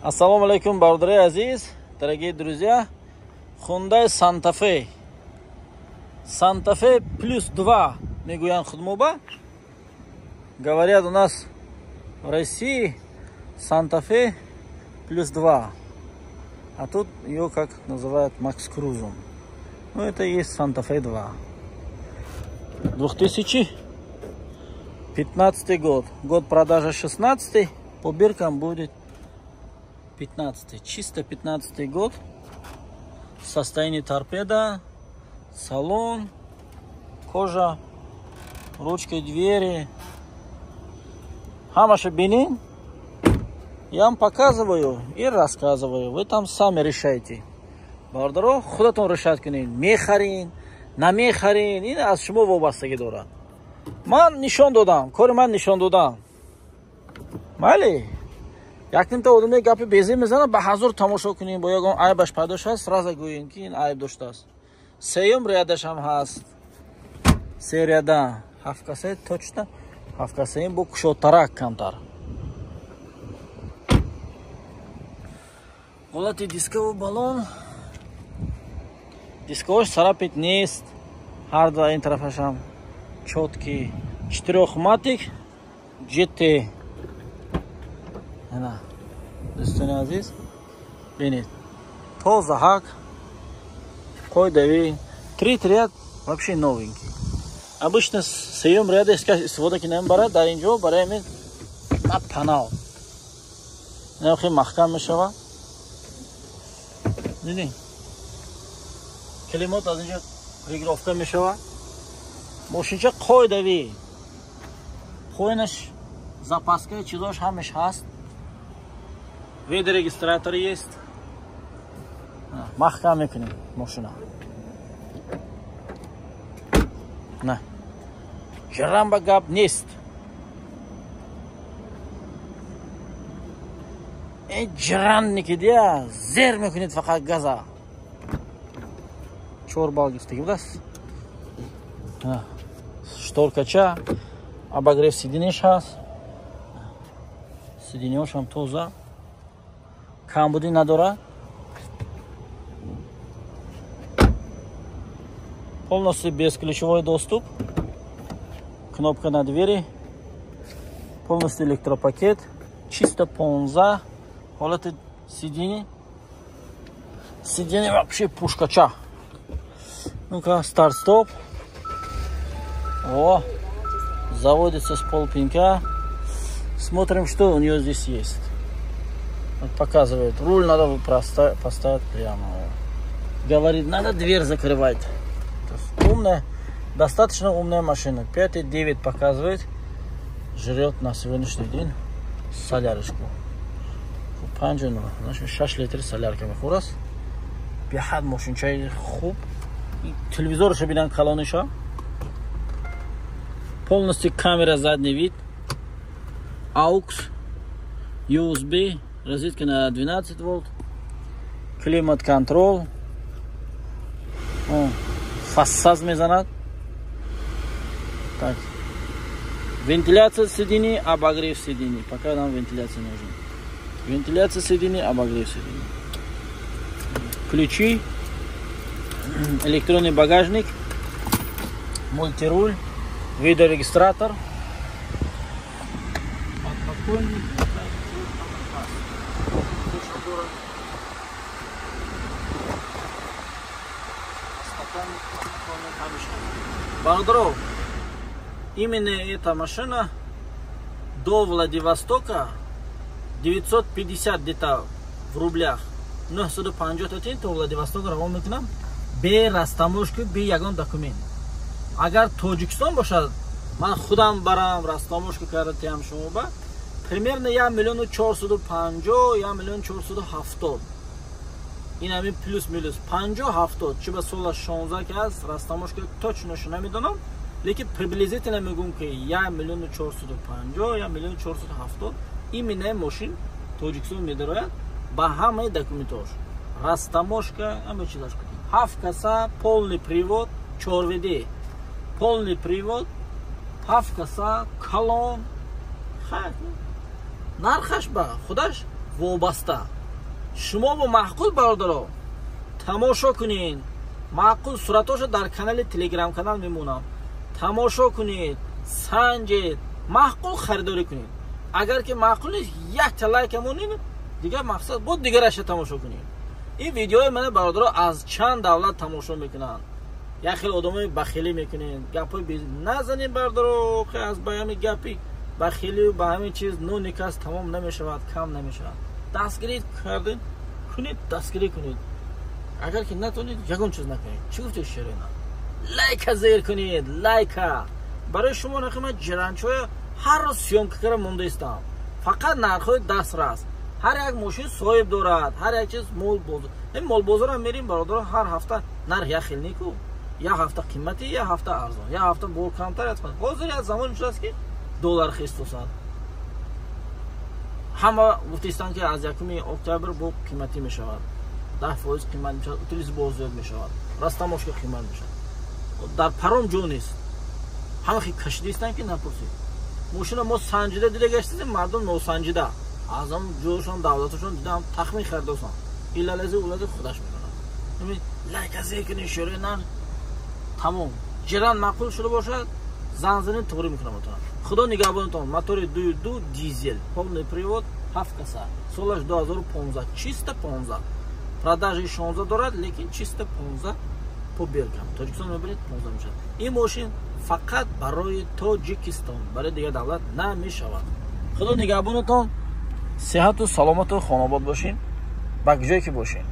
Ассаламу алейкум, бардары азиз, дорогие друзья. Hyundai Santa Fe. Santa Fe плюс 2, мегуян худмуба. Говорят у нас в России Santa Fe плюс 2. А тут ее как называют Max Cruise. Ну это и есть Santa Fe 2. 2015 год. Год продажи 16. По биркам будет 15. Чисто 15 год. Состояние торпеда, салон, кожа, ручки двери. Хамаша бинин. Я вам показываю и рассказываю. Вы там сами решайте. Бардаро, худатон решать кунин. Мехарин, на мехарин. И аз шумо вобастаги дорад. Ман нишон додам. Кори ман нишон додам. Мали. Якним та одаме гапи безе мезана ба ҳазур тамошо кунем, бо ягон айбаш пайдо шуд, сразу гӯем ки ин айб доштааст. Сеюм рядаш ҳам ҳаст. Се ряда. Ҳафкасе точно. Ҳафкасе бо кушодтарак камтар. Ҳолати дискову балон. Дисковош сарапит нест. Ҳар два ин тарафашам чёткий. Четырёхматик GT. Ана. Дӯстони азиз, бинед. Тоза ҳак. Қойдави. Третий ряд вообще новенький. Обычно сеюм ряда истифода ки намебарад, дар инҷо барои ин на панал. Ина хеле маҳкам мешавад. Дидин? Климат аз инҷо регулировка мешавад. Мошинча қойдави. Хоинаш запаска чизош ҳамаш ҳаст. Видеорегистратор есть. Махкам мекунем машина. На. Жрамба гап нест. Жранники дия зер мекунед фақат газа. Чор балгистаги будас. Шторкача, обогрев сиденья ҳаст. Сиденьёш ҳам тоза. Камбуди надора. Полностью бесключевой доступ. Кнопка на двери. Полностью электропакет. Чисто понза. Холаты сиденье. Сиденье вообще пушкача. Ну-ка, старт-стоп. О, заводится с полпинка. Смотрим, что у нее здесь есть. Вот показывает. Руль надо поставить прямо. Говорит, надо дверь закрывать. То есть умная, достаточно умная машина. 5,9 показывает. Жрет на сегодняшний день солярочку. Панжину. Значит, 6 литров солярки мехурас. Бихад машинчай хуб. Телевизор шабинан колониша. Полностью камера задний вид. AUX. USB. Розетка на 12 вольт. Климат-контроль. Фассаз мезанад. Так. Вентиляция сидений, обогрев сидений. Пока нам вентиляция нужна. Вентиляция сидений, обогрев сидений. Ключи. Электронный багажник. Мультируль. Видеорегистратор. Подпокойник. Бардаров, именно эта машина до Владивостока 950 где-то в рублях. 950 то Владивосток равон мекунам бе растаможки, бе ягон документ. Агар Тоҷикистон бошад, ман худам барам растаможки кардам шумо ба примерно 1 миллион 450, 1 миллион 470. ин ами плюс-минус 50-70. Чи ба сола 16 ки аст, растаможка точно шо намедонам, лекин приблизительно мегум ки 1 миллион 450, 1 миллион 470 именно машин Тоҷикистон медарояд ба ҳамаи документош. Растаможка, ҳама чизаш кутим. 7 каса, полный привод, 4WD. Полный привод, 7 каса, колон. Нархаш ба худаш وابسته. شما با معقول برادرها تماشا کنین. معقول صورتاشو در کانال تلگرام کانال میمونم. تماشا کنید، سنجید، معقول خریداری کنید. اگر که معقول نیست یک لایک همونین دیگه مقصد بود دیگه رش تماشا کنید. این ویدیوهای من برادرها از چند دولت تماشا میکنن. یا خیلی آدمای بخیلی میکنین، گپای نزنین برادرها. خیلی از بیان گپی بخیلی و به همین چیز نو نکاس تمام نمیشود، کم نمیشود. دستگیری کردین کنید، دستگیری کنید. اگر که نتونید یگون چیز نکنید. چی گفته شیرین؟ لایک زیر کنید، لایک. برای شما نخواهم جرانچوی هر روز سیومکه کردم مونده استم. فقط نرخوی دست راست. هر یک ماشین صاحب دارد، هر یک چیز مول بازار. این مول بازار هم میریم برادر، هر هفته نرخ یا خیلی نیکو، یا هفته قیمتی، یا هفته ارزان، یا هفته بول کمتر است. حاضر از زمان میشه است که دلار خیستوسن. همه گفتستان که از 1 اکتبر بول قیمتی میشود. 10% قیمت میشود، اتولیس باز زیاد میشود. راستا مشکل قیمت میشود. در پرام جو نیست. همه خیلی کشیده استن که نپرسید. ماشین ما سنجیده دیده گشتیم، مردم نو سنجیده. از هم جوشان دولتشون دیدم تخمین خریدوسن. ایلالزی اولاد خودش میکنن. همین لایک از یکی نشوره نه. تمام. جران معقول شده باشد. زنزانه توری میکنم اتون. خدا نگهبانتون. موتور 2.2 دیزل. полный привод 7 коса. سالش 2015. чисто 15. продажи 16 دارد لیکن чисто 15 по белкам. Тоҷикистон мебаред 15 мешавад. این ماشین فقط برای تاجیکستان، برای دیگه دولت نمیشود. خدا نگهبانتون. صحت و سلامت و خانواد باشین. با جایی که باشین.